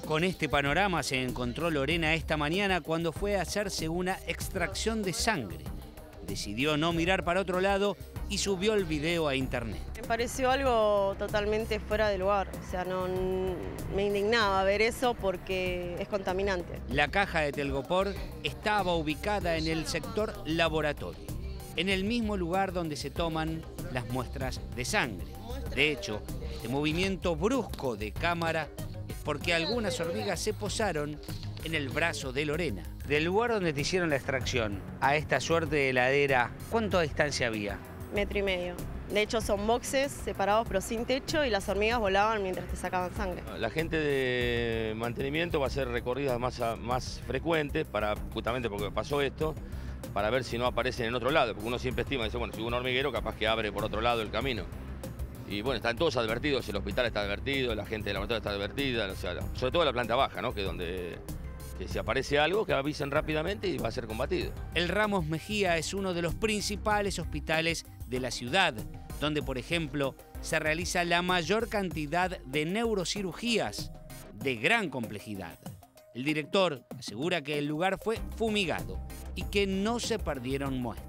Con este panorama se encontró Lorena esta mañana cuando fue a hacerse una extracción de sangre. Decidió no mirar para otro lado y subió el video a internet. Me pareció algo totalmente fuera de lugar, o sea, me indignaba ver eso porque es contaminante. La caja de Telgopor estaba ubicada en el sector laboratorio, en el mismo lugar donde se toman las muestras de sangre. De hecho, este movimiento brusco de cámara es porque algunas hormigas se posaron en el brazo de Lorena. Del lugar donde te hicieron la extracción a esta suerte de heladera, ¿cuánta distancia había? 1,5 metros. De hecho son boxes separados pero sin techo y las hormigas volaban mientras te sacaban sangre. La gente de mantenimiento va a hacer recorridas más frecuentes justamente porque pasó esto, para ver si no aparecen en otro lado, porque uno siempre estima, dice, bueno, si hubo un hormiguero capaz que abre por otro lado el camino. Y bueno, están todos advertidos, el hospital está advertido, la gente del laboratorio está advertida, o sea, sobre todo la planta baja, ¿no? Que es donde si aparece algo, que avisen rápidamente y va a ser combatido. El Ramos Mejía es uno de los principales hospitales de la ciudad, donde, por ejemplo, se realiza la mayor cantidad de neurocirugías de gran complejidad. El director asegura que el lugar fue fumigado y que no se perdieron muestras.